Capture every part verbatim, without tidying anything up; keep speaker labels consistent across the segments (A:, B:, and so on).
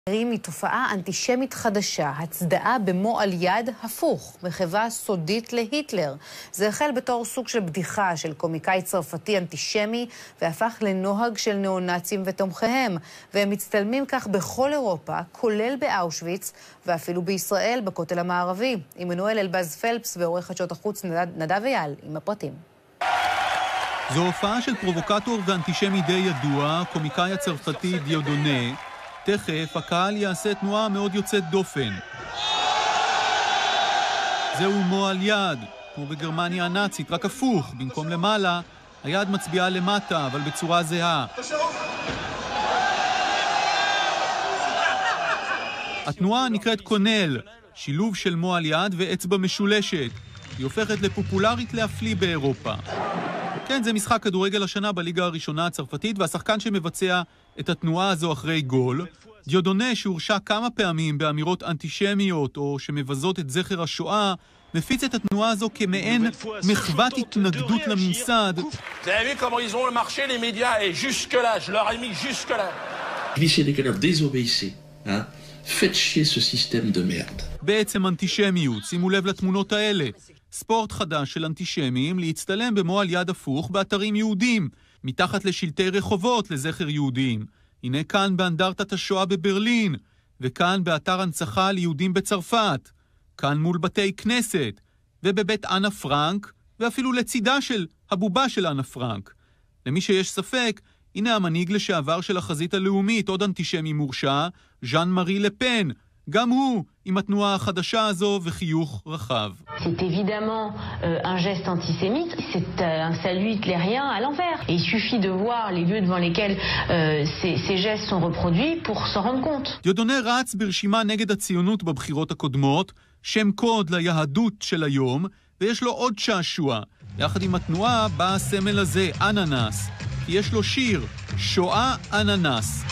A: מתופעה אנטישמית חדשה, הצדעה במו על יד הפוך, מחווה סודית להיטלר. זה החל בתור סוג של בדיחה של קומיקאי צרפתי אנטישמי, והפך לנוהג של ניאו-נאצים ותומכיהם. והם מצטלמים כך בכל אירופה, כולל באושוויץ, ואפילו בישראל, בכותל המערבי. עמנואל אלבז פלפס ועורך חדשות החוץ נדב אייל, עם הפרטים.
B: זו הופעה של פרובוקטור ואנטישמי די ידוע, קומיקאי הצרפתי דיודונה. תכף הקהל יעשה תנועה מאוד יוצאת דופן. זהו מועל יד, כמו בגרמניה הנאצית, רק הפוך, במקום למעלה, היד מצביעה למטה, אבל בצורה זהה. התנועה נקראת קונל, שילוב של מועל יד ואצבע משולשת. היא הופכת לפופולרית להפליא באירופה. כן, זה משחק כדורגל השנה בליגה הראשונה הצרפתית, והשחקן שמבצע את התנועה הזו אחרי גול, דיודונה, שהורשע כמה פעמים באמירות אנטישמיות או שמבזות את זכר השואה, מפיץ את התנועה הזו כמעין מחוות התנגדות לממסד. בעצם אנטישמיות, שימו לב לתמונות האלה. ספורט חדש של אנטישמים להצטלם במועל יד הפוך באתרים יהודים, מתחת לשלטי רחובות לזכר יהודים. הנה כאן באנדרטת השואה בברלין, וכאן באתר הנצחה ליהודים בצרפת, כאן מול בתי כנסת, ובבית אנה פרנק, ואפילו לצידה של הבובה של אנה פרנק. למי שיש ספק, הנה המנהיג לשעבר של החזית הלאומית, עוד אנטישמי מורשע, ז'אן מארי לפן, גם הוא עם התנועה החדשה הזו וחיוך רחב.
C: C'est évidemment euh, un geste antisémite, c'est un salut hitlérien à l'envers. Et il suffit de voir les lieux devant lesquels euh, ces, ces gestes sont reproduits pour s'en rendre compte. דיודונה
B: רץ ברשימה נגד הציונות בבחירות הקודמות, שם קוד ליהדות של היום, ויש לו עוד שעשוע. יחד עם התנועה בא הסמל הזה, אננס, כי יש לו שיר, שואה אננס.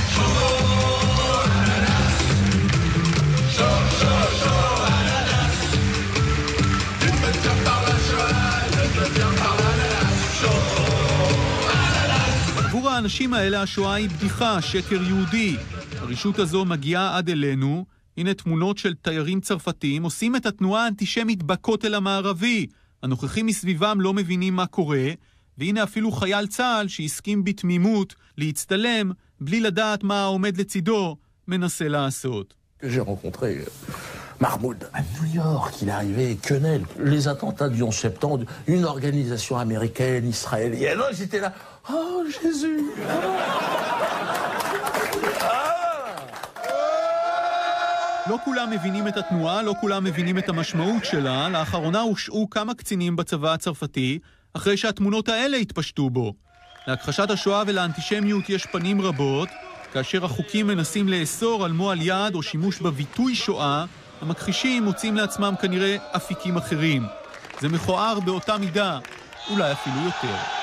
B: עבור האנשים האלה השואה היא בדיחה, שקר יהודי. הרשות הזו מגיעה עד אלינו. הנה תמונות של תיירים צרפתים עושים את התנועה האנטישמית בכותל המערבי. הנוכחים מסביבם לא מבינים מה קורה, והנה אפילו חייל צה"ל שהסכים בתמימות להצטלם בלי לדעת מה העומד לצידו מנסה לעשות.
D: J'ai rencontré Mahmoud à New York, il est arrivé, Quenel, les attentats du onze septembre, une organisation américaine, israélienne. Oh, j'étais là, oh Jésus.
B: לא כולם מבינים את התנועה, לא כולם מבינים את המשמעות שלה. לאחרונה הושעו כמה קצינים בצבא הצרפתי, אחרי שהתמונות האלה התפשטו בו. להכחשת השואה ולאנטישמיות יש פנים רבות, כאשר החוקים מנסים לאסור על מועל יד או שימוש בביטוי שואה, המכחישים מוצאים לעצמם כנראה אפיקים אחרים. זה מכוער באותה מידה, אולי אפילו יותר.